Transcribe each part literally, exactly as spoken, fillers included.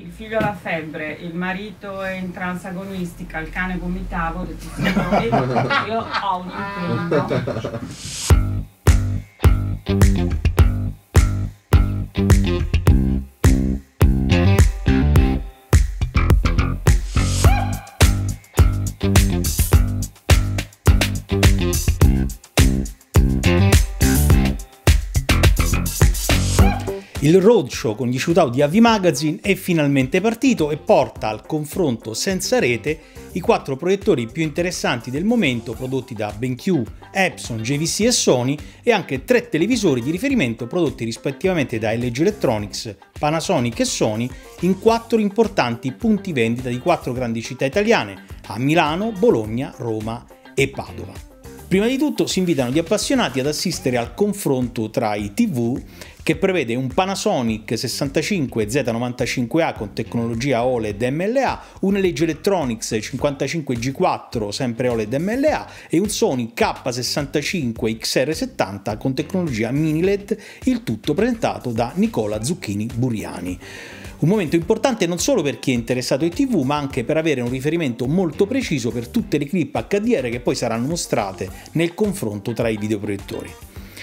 il figlio ha la febbre, il marito è in trance agonistica, il cane vomitava, ho detto signori, io ho un impegno. Il roadshow con gli shootout di A V Magazine è finalmente partito e porta al confronto senza rete i quattro proiettori più interessanti del momento prodotti da BenQ, Epson, J V C e Sony e anche tre televisori di riferimento prodotti rispettivamente da L G Electronics, Panasonic e Sony in quattro importanti punti vendita di quattro grandi città italiane, a Milano, Bologna, Roma e Padova. Prima di tutto si invitano gli appassionati ad assistere al confronto tra i tivù, che prevede un Panasonic sessantacinque Z novantacinque A con tecnologia O L E D M L A, un L G Electronics cinquantacinque G quattro sempre O L E D M L A e un Sony K sessantacinque X R settanta con tecnologia mini L E D, il tutto presentato da Nicola Zucchini Buriani. Un momento importante non solo per chi è interessato ai tivù, ma anche per avere un riferimento molto preciso per tutte le clip H D R che poi saranno mostrate nel confronto tra i videoproiettori.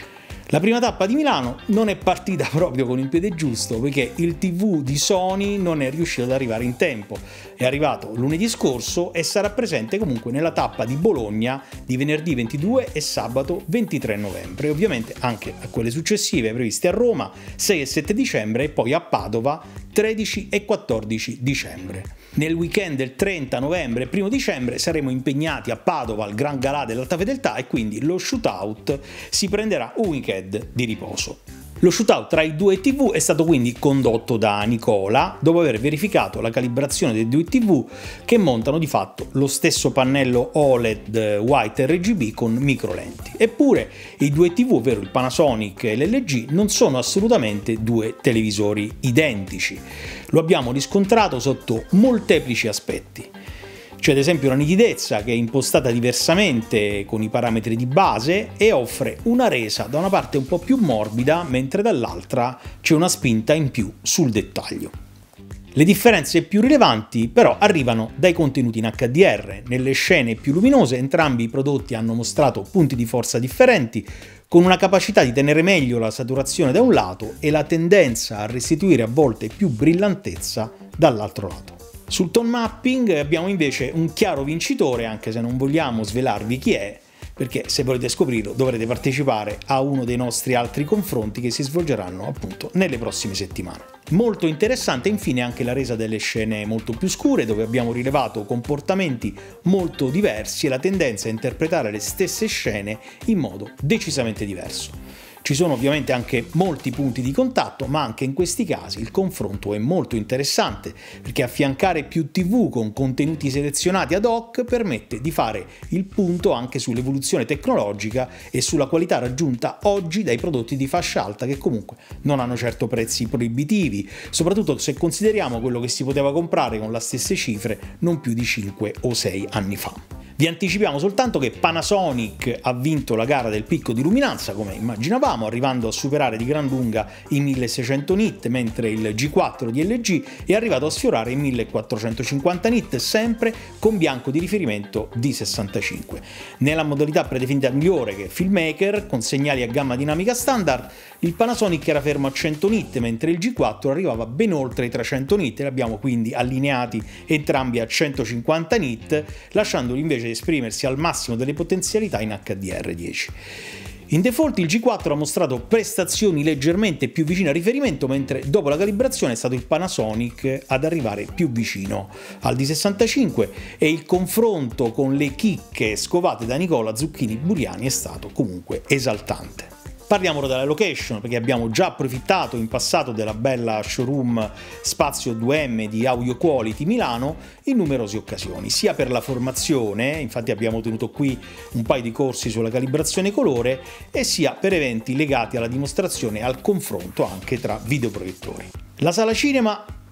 La prima tappa di Milano non è partita proprio con il piede giusto, perché il tivù di Sony non è riuscito ad arrivare in tempo. È arrivato lunedì scorso e sarà presente comunque nella tappa di Bologna di venerdì ventidue e sabato ventitré novembre, e ovviamente anche a quelle successive previste a Roma sei e sette dicembre e poi a Padova tredici e quattordici dicembre. Nel weekend del trenta novembre e primo dicembre saremo impegnati a Padova al Gran Galà dell'Alta Fedeltà e quindi lo shootout si prenderà un weekend di riposo. Lo shootout tra i due tivù è stato quindi condotto da Nicola dopo aver verificato la calibrazione dei due tivù che montano di fatto lo stesso pannello O L E D White R G B con microlenti. Eppure i due tivù, ovvero il Panasonic e l'L G, non sono assolutamente due televisori identici. Lo abbiamo riscontrato sotto molteplici aspetti. C'è ad esempio una nitidezza che è impostata diversamente con i parametri di base e offre una resa da una parte un po' più morbida, mentre dall'altra c'è una spinta in più sul dettaglio. Le differenze più rilevanti però arrivano dai contenuti in H D R. Nelle scene più luminose entrambi i prodotti hanno mostrato punti di forza differenti, con una capacità di tenere meglio la saturazione da un lato e la tendenza a restituire a volte più brillantezza dall'altro lato. Sul tone mapping abbiamo invece un chiaro vincitore, anche se non vogliamo svelarvi chi è, perché se volete scoprirlo dovrete partecipare a uno dei nostri altri confronti che si svolgeranno appunto nelle prossime settimane. Molto interessante infine anche la resa delle scene molto più scure, dove abbiamo rilevato comportamenti molto diversi e la tendenza a interpretare le stesse scene in modo decisamente diverso. Ci sono ovviamente anche molti punti di contatto, ma anche in questi casi il confronto è molto interessante, perché affiancare più tivù con contenuti selezionati ad hoc permette di fare il punto anche sull'evoluzione tecnologica e sulla qualità raggiunta oggi dai prodotti di fascia alta, che comunque non hanno certo prezzi proibitivi, soprattutto se consideriamo quello che si poteva comprare con le stesse cifre non più di cinque o sei anni fa. Vi anticipiamo soltanto che Panasonic ha vinto la gara del picco di luminanza, come immaginavamo, arrivando a superare di gran lunga i milleseicento nit, mentre il G quattro di L G è arrivato a sfiorare i millequattrocentocinquanta nit, sempre con bianco di riferimento D sessantacinque. Nella modalità predefinita migliore, che è Filmmaker, con segnali a gamma dinamica standard, il Panasonic era fermo a cento nit, mentre il G quattro arrivava ben oltre i trecento nit, e li abbiamo quindi allineati entrambi a centocinquanta nit, lasciandoli invece esprimersi al massimo delle potenzialità in H D R dieci. In default il G quattro ha mostrato prestazioni leggermente più vicine al riferimento, mentre dopo la calibrazione è stato il Panasonic ad arrivare più vicino al D sessantacinque, e il confronto con le chicche scovate da Nicola Zucchini Buriani è stato comunque esaltante. Parliamo ora della location, perché abbiamo già approfittato in passato della bella showroom Spazio due M di Audio Quality Milano in numerose occasioni, sia per la formazione, infatti abbiamo tenuto qui un paio di corsi sulla calibrazione colore, e sia per eventi legati alla dimostrazione e al confronto anche tra videoproiettori. La sala cinema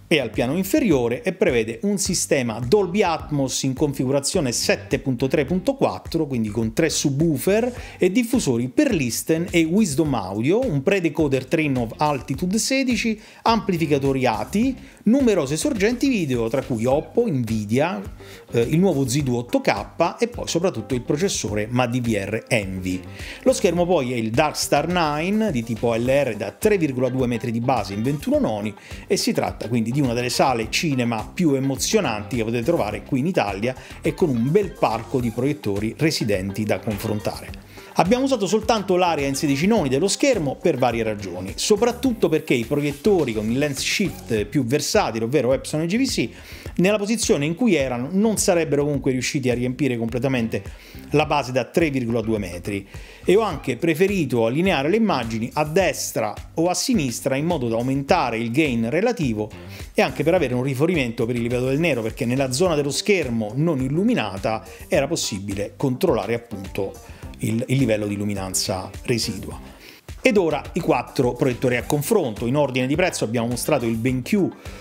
e al piano inferiore e prevede un sistema Dolby Atmos in configurazione sette punto tre punto quattro, quindi con tre subwoofer e diffusori per Listen e Wisdom Audio, un pre-decoder Trainov Altitude sedici, amplificatori A T I, numerose sorgenti video tra cui Oppo, Nvidia, eh, il nuovo Z due otto K e poi soprattutto il processore M A D V R Envy. Lo schermo poi è il Darkstar nove di tipo L R da tre virgola due metri di base in ventuno noni e si tratta quindi di una delle sale cinema più emozionanti che potete trovare qui in Italia e con un bel parco di proiettori residenti da confrontare. Abbiamo usato soltanto l'area in sedici noni dello schermo per varie ragioni, soprattutto perché i proiettori con il lens shift più versatile, ovvero Epson e G V C, nella posizione in cui erano non sarebbero comunque riusciti a riempire completamente la base da tre virgola due metri e ho anche preferito allineare le immagini a destra o a sinistra in modo da aumentare il gain relativo e anche per avere un rifornimento per il livello del nero, perché nella zona dello schermo non illuminata era possibile controllare appunto il, il livello di luminanza residua. Ed ora i quattro proiettori a confronto. In ordine di prezzo abbiamo mostrato il BenQ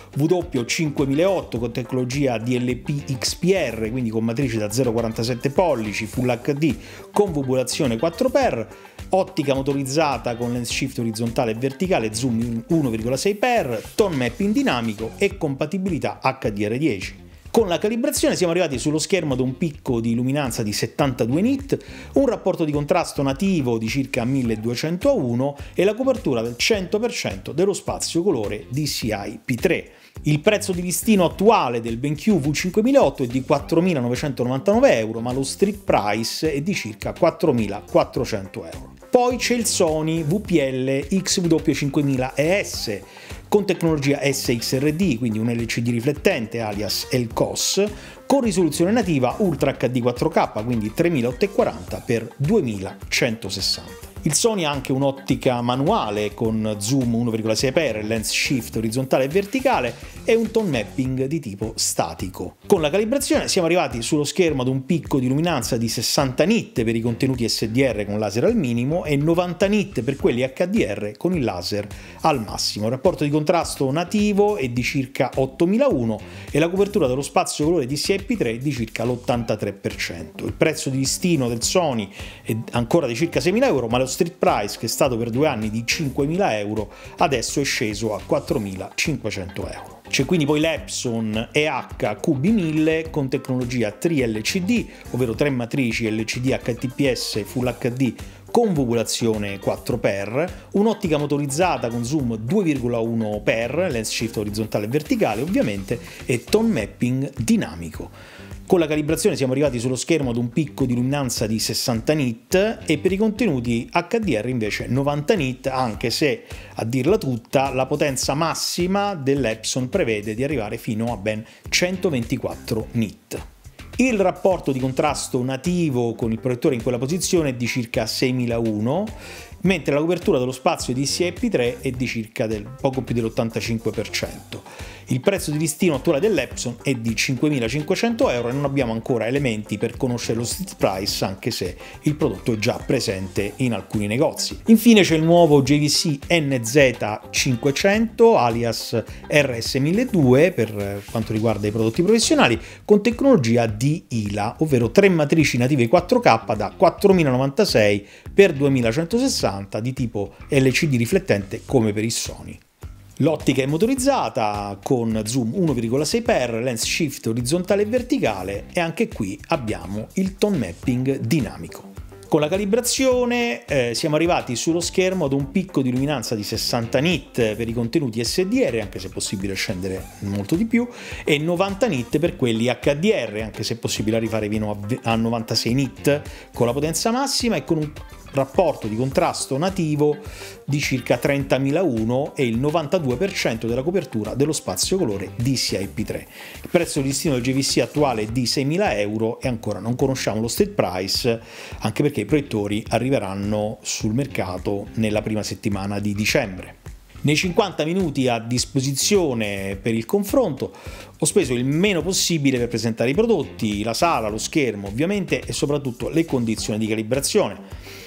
W cinquemilaotto con tecnologia D L P X P R, quindi con matrice da zero virgola quarantasette pollici, Full H D con vubulazione quattro x, ottica motorizzata con lens shift orizzontale e verticale, zoom uno virgola sei x, tone mapping dinamico e compatibilità H D R dieci. Con la calibrazione siamo arrivati sullo schermo ad un picco di luminanza di settantadue nit, un rapporto di contrasto nativo di circa milleduecento a uno e la copertura del cento per cento dello spazio colore D C I P tre. Il prezzo di listino attuale del BenQ W cinquemilaotto è di quattromilanovecentonovantanove euro, ma lo street price è di circa quattromilaquattrocento euro. Poi c'è il Sony V P L X W cinquemila E S con tecnologia S X R D, quindi un L C D riflettente alias L C O S, con risoluzione nativa Ultra H D quattro K, quindi tremilaottocentoquaranta per duemilacentosessanta. Il Sony ha anche un'ottica manuale con zoom uno virgola sei x, lens shift orizzontale e verticale e un tone mapping di tipo statico. Con la calibrazione siamo arrivati sullo schermo ad un picco di luminanza di sessanta nit per i contenuti S D R con laser al minimo e novanta nit per quelli H D R con il laser al massimo. Il rapporto di contrasto nativo è di circa ottomilauno e la copertura dello spazio colore D C I P tre è di circa l'ottantatré per cento. Il prezzo di listino del Sony è ancora di circa seimila euro, ma lo street price, che è stato per due anni di cinquemila euro, adesso è sceso a quattromilacinquecento euro. C'è quindi poi l'Epson E H Q B mille con tecnologia tri L C D, ovvero tre matrici L C D H T P S Full H D con vubulazione quattro x, un'ottica motorizzata con zoom due virgola uno x, lens shift orizzontale e verticale ovviamente, e tone mapping dinamico. Con la calibrazione siamo arrivati sullo schermo ad un picco di luminanza di sessanta nit e per i contenuti H D R invece novanta nit, anche se, a dirla tutta, la potenza massima dell'Epson prevede di arrivare fino a ben centoventiquattro nit. Il rapporto di contrasto nativo con il proiettore in quella posizione è di circa seimilauno, mentre la copertura dello spazio D C I P tre è di circa del, poco più dell'ottantacinque per cento. Il prezzo di listino attuale dell'Epson è di cinquemilacinquecento euro e non abbiamo ancora elementi per conoscere lo street price, anche se il prodotto è già presente in alcuni negozi. Infine c'è il nuovo J V C N Z cinquecento alias R S milleduecento per quanto riguarda i prodotti professionali, con tecnologia D I L A, ovvero tre matrici native quattro K da quattromilanovantasei per duemilacentosessanta di tipo L C D riflettente come per il Sony. L'ottica è motorizzata con zoom uno virgola sei x, lens shift orizzontale e verticale e anche qui abbiamo il tone mapping dinamico. Con la calibrazione eh, siamo arrivati sullo schermo ad un picco di luminanza di sessanta nit per i contenuti S D R, anche se è possibile scendere molto di più, e novanta nit per quelli H D R, anche se è possibile arrivare fino a novantasei nit con la potenza massima e con un rapporto di contrasto nativo di circa trentamilauno e il novantadue per cento della copertura dello spazio colore D C I P tre. Il prezzo di listino del J V C attuale è di seimila euro e ancora non conosciamo lo street price, anche perché i proiettori arriveranno sul mercato nella prima settimana di dicembre. Nei cinquanta minuti a disposizione per il confronto ho speso il meno possibile per presentare i prodotti, la sala, lo schermo ovviamente e soprattutto le condizioni di calibrazione.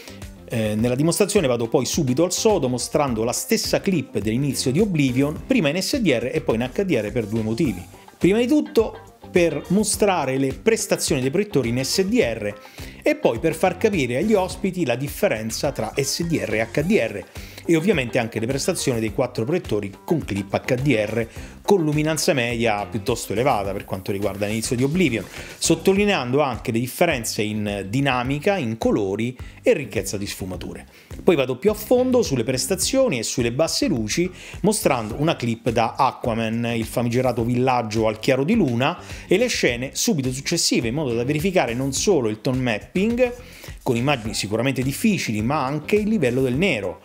Eh, nella dimostrazione vado poi subito al sodo mostrando la stessa clip dell'inizio di Oblivion, prima in S D R e poi in H D R per due motivi. Prima di tutto per mostrare le prestazioni dei proiettori in S D R e poi per far capire agli ospiti la differenza tra S D R e H D R e ovviamente anche le prestazioni dei quattro proiettori con clip H D R con luminanza media piuttosto elevata per quanto riguarda l'inizio di Oblivion, sottolineando anche le differenze in dinamica, in colori e ricchezza di sfumature. Poi vado più a fondo sulle prestazioni e sulle basse luci, mostrando una clip da Aquaman, il famigerato villaggio al chiaro di luna, e le scene subito successive, in modo da verificare non solo il tone mapping, con immagini sicuramente difficili, ma anche il livello del nero,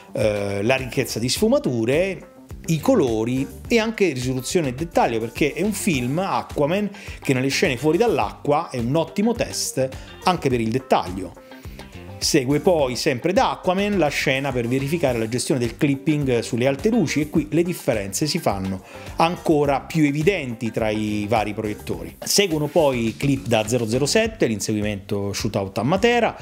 eh, la ricchezza di sfumature, i colori e anche risoluzione e dettaglio, perché è un film, Aquaman, che nelle scene fuori dall'acqua è un ottimo test anche per il dettaglio. Segue poi, sempre da Aquaman, la scena per verificare la gestione del clipping sulle alte luci e qui le differenze si fanno ancora più evidenti tra i vari proiettori. Seguono poi clip da zero zero sette, l'inseguimento shootout a Matera,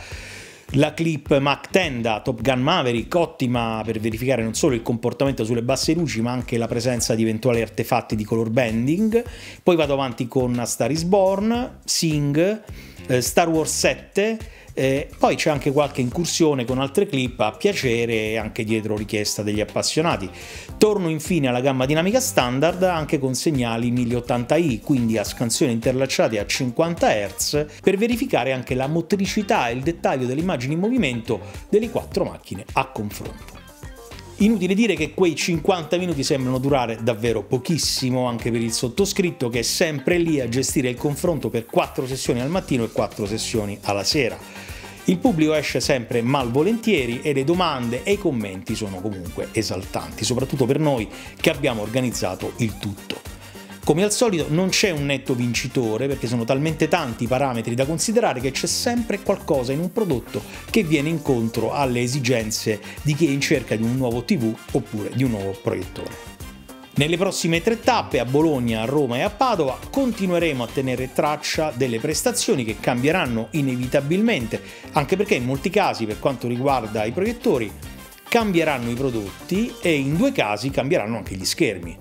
la clip Mach dieci da Top Gun Maverick, ottima per verificare non solo il comportamento sulle basse luci ma anche la presenza di eventuali artefatti di color bending. Poi vado avanti con A Star is Born, Sing, eh, Star Wars sette, eh, poi c'è anche qualche incursione con altre clip a piacere anche dietro richiesta degli appassionati. Torno infine alla gamma dinamica standard anche con segnali mille ottanta i, quindi a scansioni interlacciate a cinquanta hertz, per verificare anche la motricità e il dettaglio delle immagini in movimento delle quattro macchine a confronto. Inutile dire che quei cinquanta minuti sembrano durare davvero pochissimo anche per il sottoscritto, che è sempre lì a gestire il confronto per quattro sessioni al mattino e quattro sessioni alla sera. Il pubblico esce sempre malvolentieri e le domande e i commenti sono comunque esaltanti, soprattutto per noi che abbiamo organizzato il tutto. Come al solito non c'è un netto vincitore, perché sono talmente tanti i parametri da considerare che c'è sempre qualcosa in un prodotto che viene incontro alle esigenze di chi è in cerca di un nuovo tivù oppure di un nuovo proiettore. Nelle prossime tre tappe, a Bologna, a Roma e a Padova, continueremo a tenere traccia delle prestazioni che cambieranno inevitabilmente, anche perché in molti casi, per quanto riguarda i proiettori, cambieranno i prodotti e in due casi cambieranno anche gli schermi,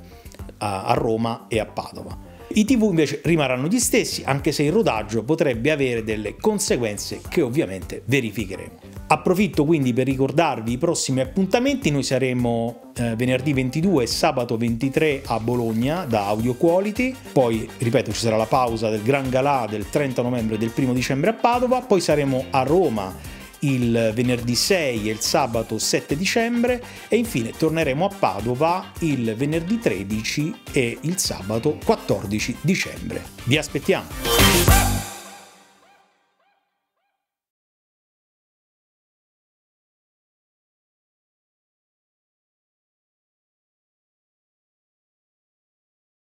a Roma e a Padova. I tivù invece rimarranno gli stessi, anche se il rodaggio potrebbe avere delle conseguenze che ovviamente verificheremo. Approfitto quindi per ricordarvi i prossimi appuntamenti. Noi saremo eh, venerdì ventidue e sabato ventitré a Bologna da Audio Quality, poi ripeto ci sarà la pausa del Gran Galà del trenta novembre e del primo dicembre a Padova, poi saremo a Roma il venerdì sei e il sabato sette dicembre e infine torneremo a Padova il venerdì tredici e il sabato quattordici dicembre. Vi aspettiamo!